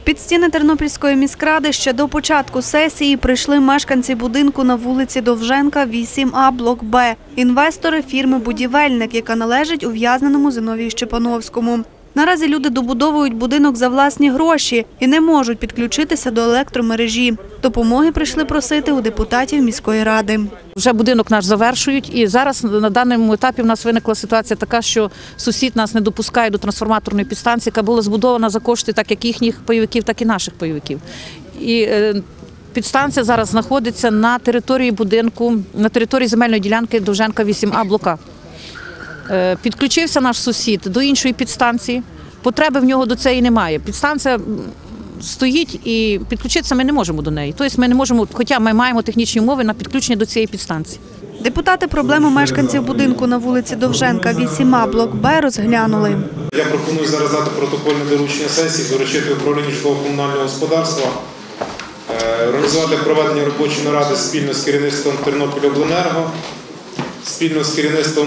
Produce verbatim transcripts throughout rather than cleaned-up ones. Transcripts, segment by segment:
Під стіни Тернопільської міськради ще до початку сесії прийшли мешканці будинку на вулиці Довженка, вісім А, блок Б, інвестори фірми «Будівельник», яка належить ув'язненому Зиновію Щепановському. Наразі люди добудовують будинок за власні гроші і не можуть підключитися до електромережі. Допомоги прийшли просити у депутатів міської ради. Вже будинок наш завершують, і зараз на даному етапі в нас виникла ситуація така, що сусід нас не допускає до трансформаторної підстанції, яка була збудована за кошти так як їхніх пайовиків, так і наших пайовиків. І підстанція зараз знаходиться на території будинку, на території земельної ділянки Довженка, вісім А, блока. Підключився наш сусід до іншої підстанції, потреби в нього до цієї немає. Підстанція стоїть і підключитися ми не можемо до неї. Тобто ми не можемо, хоча ми маємо технічні умови на підключення до цієї підстанції. Депутати проблему мешканців будинку на вулиці Довженка, вісім А, блок Б розглянули. Я пропоную зараз дати протокольне доручення сесії, доручити управлінню житлово-комунального господарства, організувати проведення робочої наради спільно з керівництвом Тернопільобленерго, спільно з керівництвом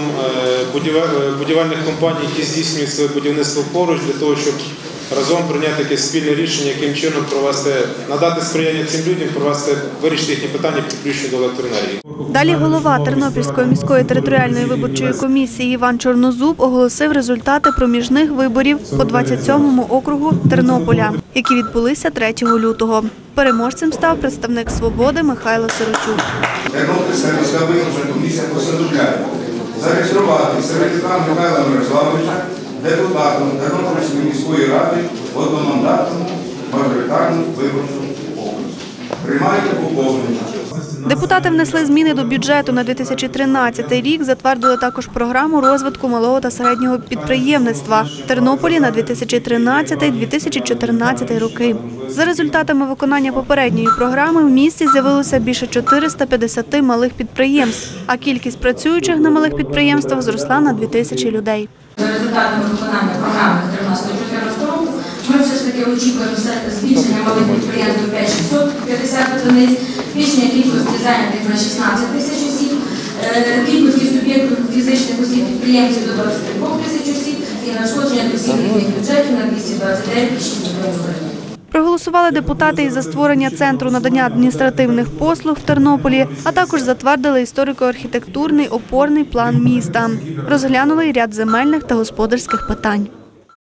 будівельних компаній, які здійснюють своє будівництво поруч, для того, щоб разом прийняти якесь спільне рішення, яким чином провести, надати сприяння цим людям, провести, вирішити їхні питання підключення до електроенергії. Далі голова Тернопільської міської територіальної виборчої комісії Іван Чорнозуб оголосив результати проміжних виборів по двадцять сьомому округу Тернополя, які відбулися третього лютого. Переможцем став представник «Свободи» Михайло Сирочук. Тернопільська міська виборча комісія постановляє зареєструвати Сирочука Михайла Мирославовича депутатом Тернопільської міської ради в одномандатному мажоритарному виборчому окрузі. Приймайте поповнення. Депутати внесли зміни до бюджету на дві тисячі тринадцятий рік, затвердили також програму розвитку малого та середнього підприємництва в Тернополі на дві тисячі тринадцятий - дві тисячі чотирнадцятий роки. За результатами виконання попередньої програми в місті з'явилося більше чотириста п'ятдесят малих підприємств, а кількість працюючих на малих підприємствах зросла на дві тисячі людей. За результатами виконання програми тринадцятого-чотирнадцятого року ми все ж таки очікуємо збільшення малих підприємств до п'ять тисяч шістсот п'ятдесят одиниць, збільшення кількості зайнятих на шістнадцять тисяч осіб, кількості суб'єктів фізичних осіб підприємців до двадцяти двох тисяч осіб і надходження до всіх рівнів бюджетів на двісті двадцять дев'ять цілих шість мільйонів гривень. Проголосували депутати і за створення Центру надання адміністративних послуг в Тернополі, а також затвердили історико-архітектурний опорний план міста. Розглянули й ряд земельних та господарських питань.